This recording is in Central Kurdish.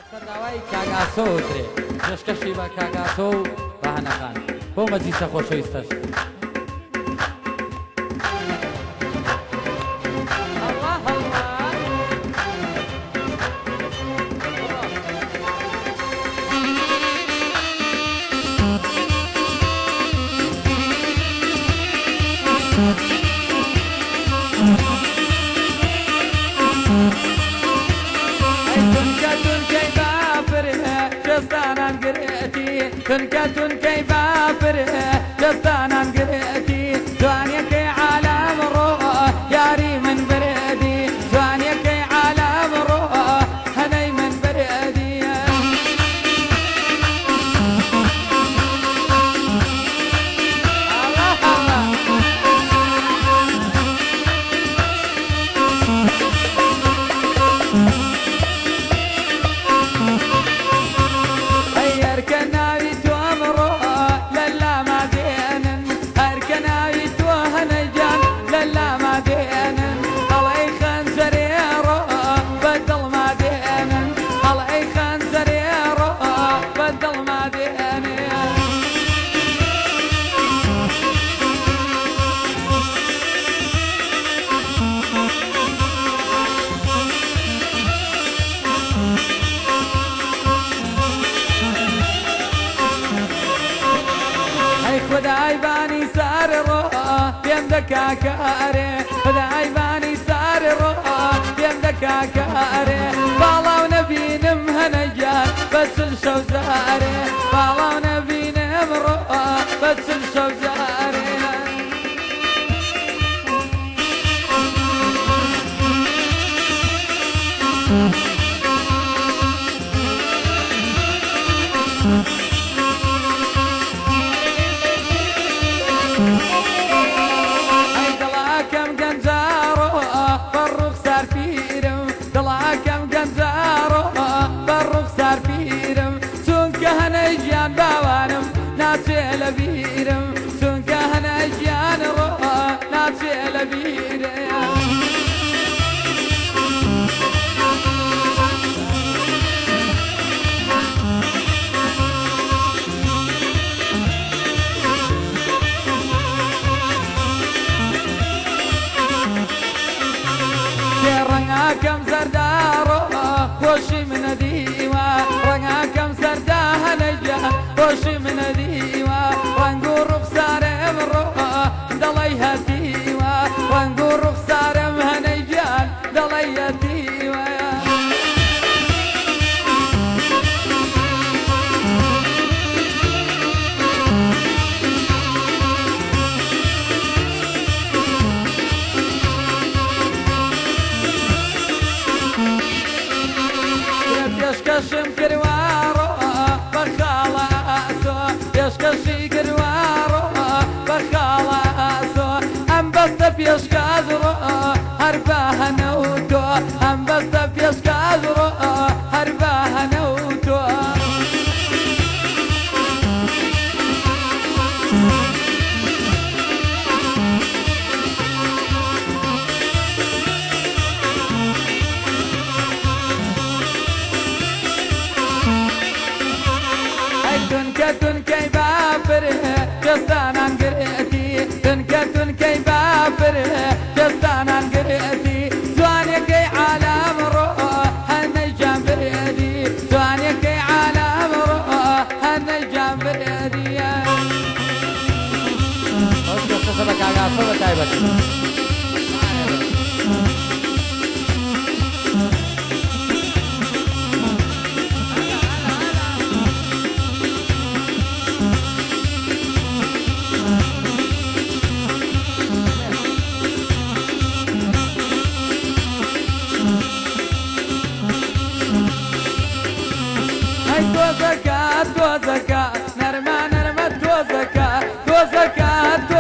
سەرداوای کاگاسۆ وترێ پێشکەشی بە کاگاسۆ و بەهەنەخان بۆ مەجلیسە خۆشەویستەش. تنكة تنكي بافره دستانا قريتي جوانيكي عالم روح ياري من بردي جوانيكي عالم روح هني من بردي الله الله هيركنا خدای بانی سر رو بیم دکاکاره خدای بانی سر رو بیم دکاکاره بالاو نبینم هنجان بسل شوزاره بالاو نبینم رو بسل شوزاره لبيرم سون كهنا جان روح ناسي لبيرم رنگا كم زردارو خوشي من ديوا رنگا كم زرداه نجان خوشي من ديوا رنگو رخسار امرو دلي هديوا رنگو رخسار مهنجان دلي هديوا يشكشم كروارو بخلاصو يشكشي كروارو بخلاصو ام بس بيشكازرو هرباها نوتو ام بس بيشكازرو هرباها نوتو تنكي بافره جستانا قريتي تنكة تنكي بافره جستانا قريتي زوانيكي عالم روح هنجان بردي زوانيكي عالم روح هنجان بردي سبك عقاصة وتايبتي زكاة نرمى نرمى زكاة